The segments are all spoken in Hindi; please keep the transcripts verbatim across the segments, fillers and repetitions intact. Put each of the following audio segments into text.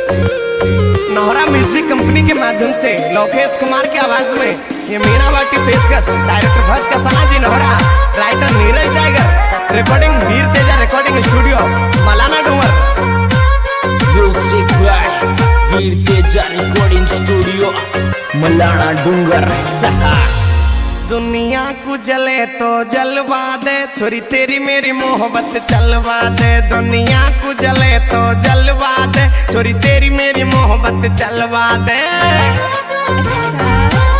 नोहरा म्यूजिक कंपनी के माध्यम से लोकेश कुमार की आवाज में ये मीरा बाटी पेशकश, director Bharat Kasana ji Nohra, writer Neeraj Tiger, recording Veer Teja recording studio Malana Dungar, music by Veer Teja recording studio Malana Dungar. दुनिया को जले तो जलवा दे, छोरी तेरी मेरी मोहब्बत चलवा दे। दुनिया को जले तो जलवा दे, छोरी तेरी मेरी मोहब्बत चलवा दे। अच्छा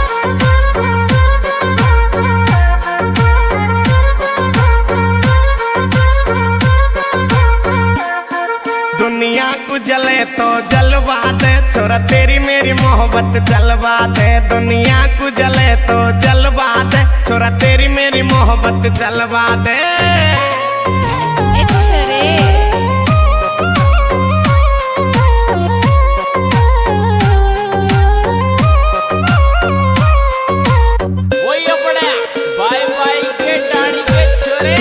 दुनिया को जले तो जलवा दे, छोरा तेरी मेरी मोहब्बत चलवा दे। दुनिया को जले तो जलवा दे, छोरा तेरी मेरी मोहब्बत चलवा दे। अच्छा रे बाय बाय के डाणी के छोरे।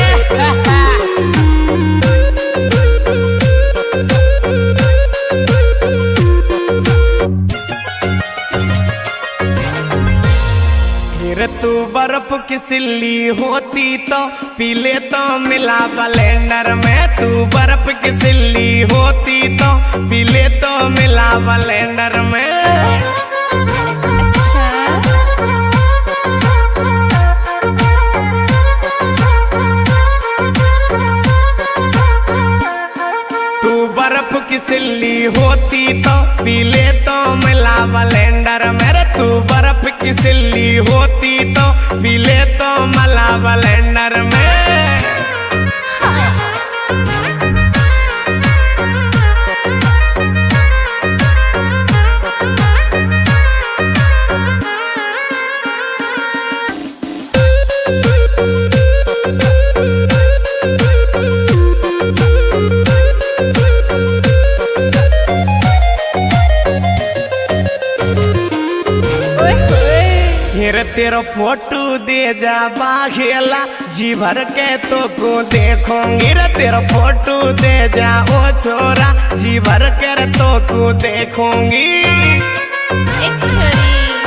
तू बर्फ की सिल्ली होती तो पीले तो मिला ब्लेंडर में। तू बर्फ की सिल्ली होती तो पीले तो मिला ब्लेंडर में। अच्छा तू बर्फ की सिल्ली होती तो पीले तो मिला ब्लेंडर में। तू बर्फ की सिल्ली होती तो पीले तो मला ब्लेंडर में। तेरा फोटो दे जा बाघेला, जी भर के तो को देखूंगी रे। तेरा फोटो दे जा ओ छोरा, जी भर के तो को देखूंगी। एक छोरी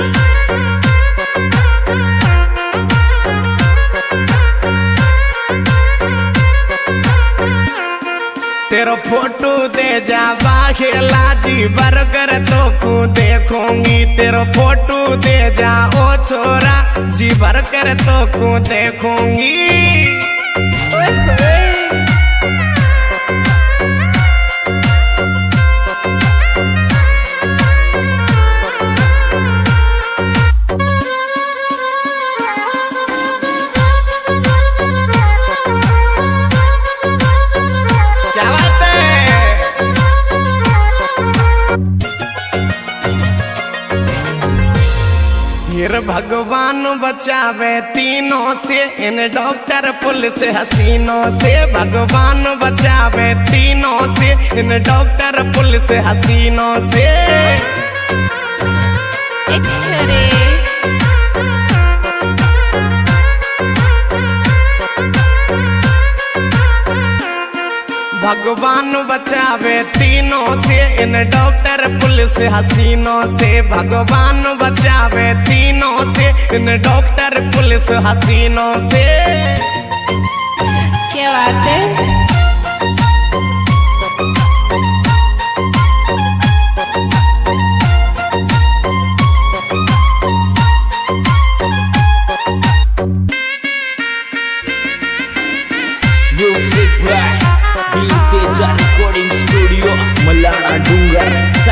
तेरा फोटो दे जा बाघेला, जी भर कर तो को देखूंगी। तेरा फोटो दे जा ओ छोरा, जी भर कर तो को देखूंगी। ओए होए फिर भगवान बचावे तीनों से, इन डॉक्टर पुलिस हसीनों से। भगवान बचावे तीनों से, इन डॉक्टर पुलिस हसीनों से। एक छोरे भगवान बचावे तीनों से, इन डॉक्टर पुलिस हसीनों से। भगवान बचावे तीनों से, इन डॉक्टर पुलिस हसीनों से। क्या बात है। Music by Veer Teja recording studio Malana Dungar.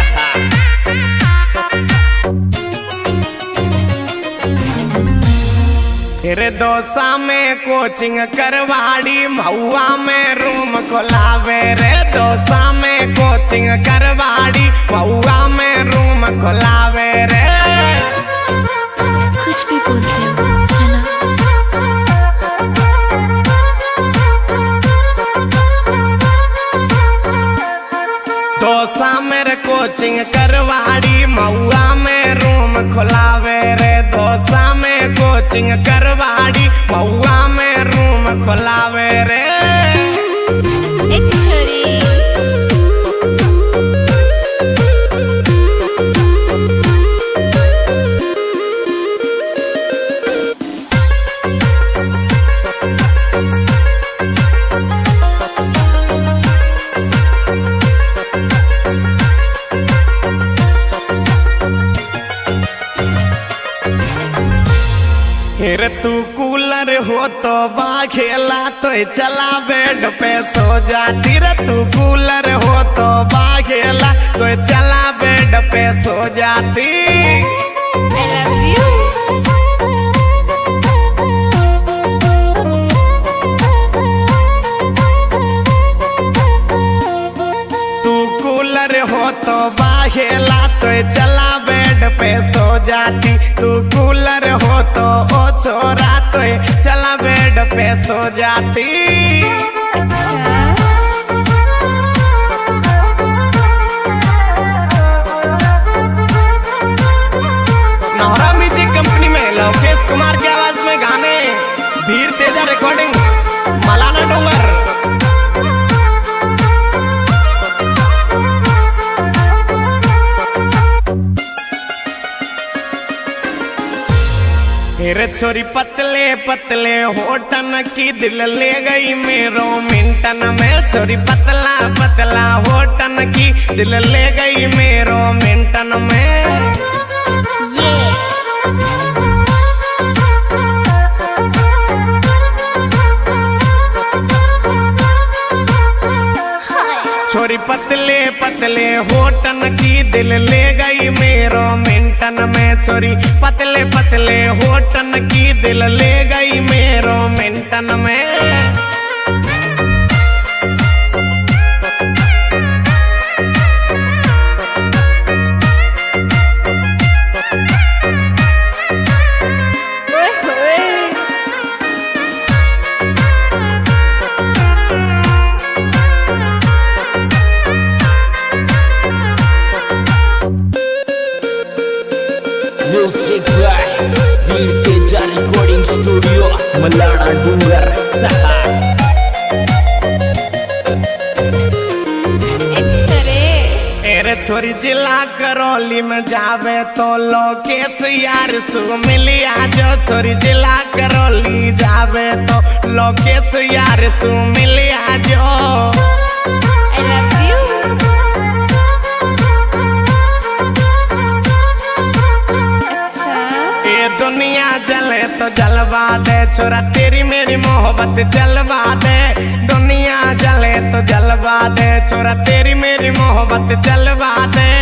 तेरे दोसा में कोचिंग करवाड़ी, महुआ में रूम खोलावे रे। दोसा में कोचिंग करवाड़ी, महुआ में रूम खोलावे रे। कुछ भी बोलते हो है ना। दोसा मेरे कोचिंग करवाड़ी, महुआ में रूम खोलावे रे। दोसा में कोचिंग करवाड़ी, महुआ में रूम खोलावे रे। एक छोरी फिर तू कूलर हो तो बाखेला तो चला बेड पे सो जाती रे। तू कूलर हो तो बाखेला तो चला बेड पे सो जाती। I love you. तू कूलर हो तो बाखेला तो चला बेड पे सो जाती। तू कूलर हो तो ओ छोरा तो चला बेड पे सो जाती। अच्छा नौरा म्यूजिक कंपनी में लोकेश कुमार की आवाज में गाने, वीर तेजा रिकॉर्डिंग, मलाना डूंगर। फिर छोरी पतले पतले होटन की दिल ले गई मेरो मिंटन में। छोरी पतला पतला होटन की दिल ले गई मेरो मिंटन में। छोरी पतले पतले होटन की दिल ले गई मेरो मिंटन में। छोरी पतले पतले होटन की दिल ले गई मेरो मिंटन में। Music by Veer Teja recording studio Malana Dungar सहार। अच्छा रे। तेरे छोरी जिला करौली में जावे तो लोकेश यार सु मिलिया जो। छोरी जिला करौली जावे तो लोकेश यार सु मिलिया जो। I love you. दुनिया जले तो जलवा दे छोरा तेरी मेरी मोहब्बत जलवा दे। दुनिया जले तो जलवा दे छोरा तेरी मेरी मोहब्बत जलवा दे।